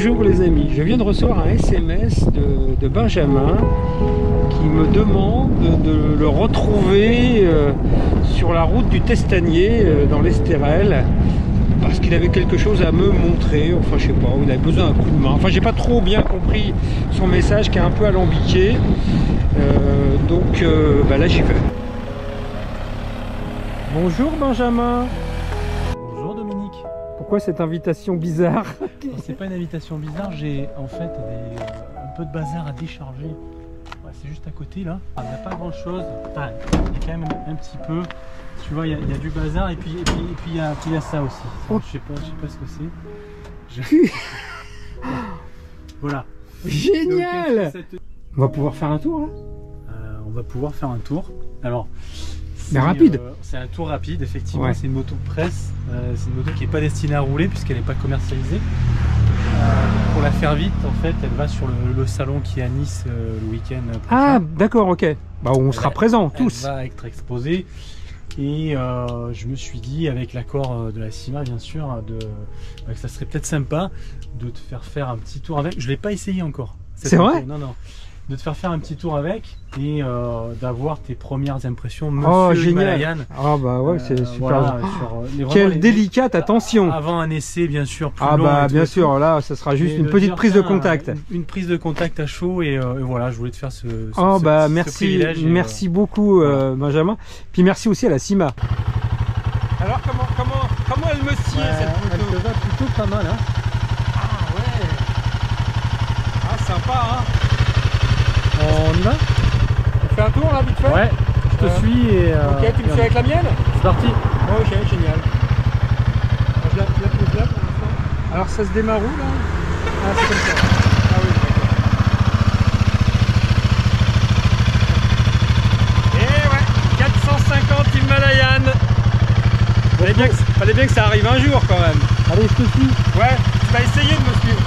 Bonjour les amis, je viens de recevoir un SMS de Benjamin qui me demande de le retrouver sur la route du Testanier dans l'Estérel parce qu'il avait quelque chose à me montrer, enfin je sais pas, il avait besoin d'un coup de main. Enfin j'ai pas trop bien compris son message qui est un peu alambiqué, donc là j'y vais. Bonjour Benjamin. Bonjour Dominique. Pourquoi cette invitation bizarre? C'est pas une invitation bizarre, j'ai en fait un peu de bazar à décharger. Ouais, c'est juste à côté là. Il n'y a pas grand chose. Enfin, il y a quand même un petit peu. Tu vois, il y a du bazar et puis il y a ça aussi. Ça, je sais pas ce que c'est. Voilà. Génial. Donc, on va pouvoir faire un tour là. On va pouvoir faire un tour. Alors. Mais rapide. C'est un tour rapide, effectivement. Ouais. C'est une moto presse. C'est une moto qui n'est pas destinée à rouler puisqu'elle n'est pas commercialisée. Pour la faire vite, en fait, elle va sur le salon qui est à Nice le week-end prochain. Ah, d'accord, ok. Bah, on sera présents tous. Elle va être exposée. Et je me suis dit, avec l'accord de la CIMA, bien sûr, que ça serait peut-être sympa de te faire un petit tour avec. Je ne l'ai pas essayé encore. C'est vrai? Non, non. De te faire un petit tour avec et d'avoir tes premières impressions, monsieur Himalayan. Ah bah ouais, c'est super. Voilà, quelle délicate attention. Avant un essai, bien sûr, plus long. Ah bah bien tout, sûr, là, ça sera juste une petite prise de contact. Une prise de contact à chaud et voilà, je voulais te faire ce merci, privilège. Merci beaucoup voilà. Benjamin. Puis merci aussi à la CIMA. Alors comment elle me sied cette moto? Elle te va plutôt pas mal, hein. Ah ouais. Ah sympa, hein. On y va? On fait un tour là vite fait? Ouais, je te suis et... ok, tu me suis avec la mienne? C'est parti. Ok, génial. Je la pose là pour l'instant. Alors ça se démarre où là? Ah c'est comme ça. Ah oui, d'accord. Et ouais, 450 Himalayan. Fallait bien que ça arrive un jour quand même. Allez, je te suis. Ouais, tu vas essayer de me suivre.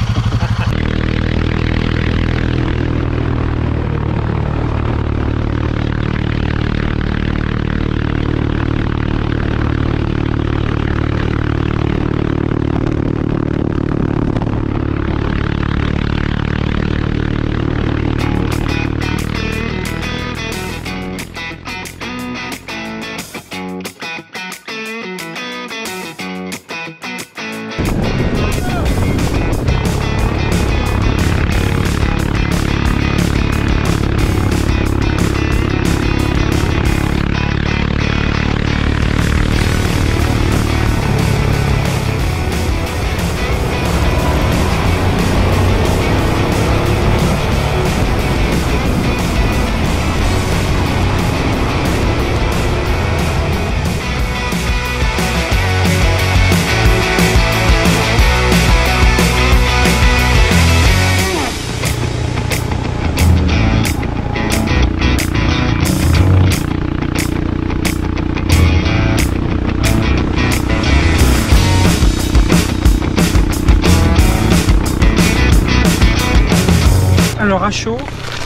Alors à chaud,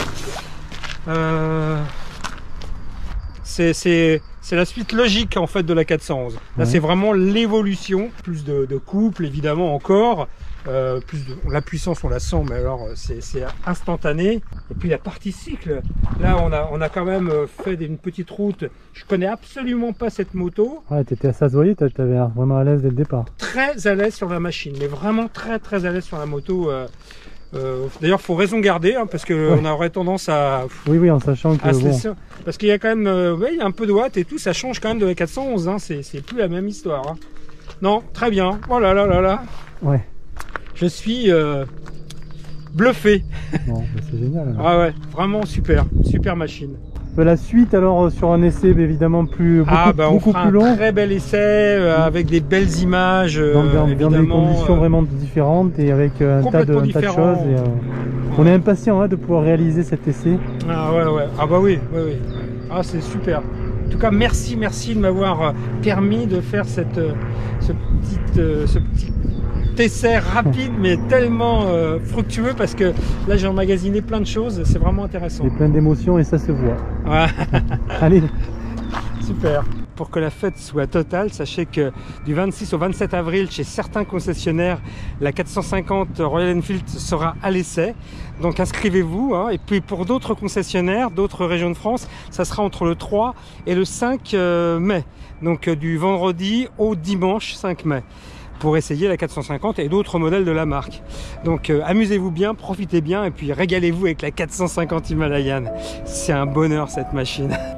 c'est la suite logique en fait de la 411. Là c'est vraiment l'évolution, plus de couple évidemment encore, la puissance on la sent, mais alors c'est instantané. Et puis la partie cycle, là on a quand même fait une petite route. Je connais absolument pas cette moto. Ouais, t'étais à ça se voyait, t'avais l'air vraiment à l'aise dès le départ. Très à l'aise sur la machine, mais vraiment très à l'aise sur la moto. D'ailleurs, faut raison garder hein, parce que on aurait tendance à. Oui, en sachant que. Bon. Parce qu'il y a quand même, il y a un peu de watts et tout, ça change quand même de la 411. Hein, c'est plus la même histoire. Hein. Non, très bien. Oh là là là là. Ouais. Je suis bluffé. Bon, c'est génial. Alors. Ah ouais, vraiment super machine. La suite alors sur un essai évidemment beaucoup plus long. Un très bel essai avec des belles images dans des conditions vraiment différentes et avec un tas de choses et, on est impatient hein, de pouvoir réaliser cet essai. Ah ouais. Ah bah oui. Ah c'est super. En tout cas merci de m'avoir permis de faire ce petit essai rapide mais tellement fructueux parce que là j'ai emmagasiné plein de choses, c'est vraiment intéressant. Et plein d'émotions et ça se voit. Ouais. Allez. Super. pour que la fête soit totale, sachez que du 26 au 27 avril, chez certains concessionnaires, la 450 Royal Enfield sera à l'essai. Donc inscrivez-vous, hein. Et puis pour d'autres concessionnaires, d'autres régions de France, ça sera entre le 3 et le 5 mai. Donc du vendredi au dimanche 5 mai. Pour essayer la 450 et d'autres modèles de la marque. Donc amusez-vous bien, profitez bien et puis régalez-vous avec la 450 Himalayan. C'est un bonheur cette machine.